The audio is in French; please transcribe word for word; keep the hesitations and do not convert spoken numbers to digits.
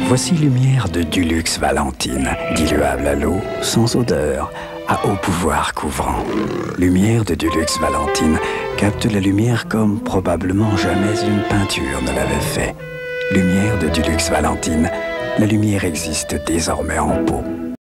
Voici lumière de Dulux Valentine, diluable à l'eau, sans odeur, à haut pouvoir couvrant. Lumière de Dulux Valentine capte la lumière comme probablement jamais une peinture ne l'avait fait. Lumière de Dulux Valentine, la lumière existe désormais en pot.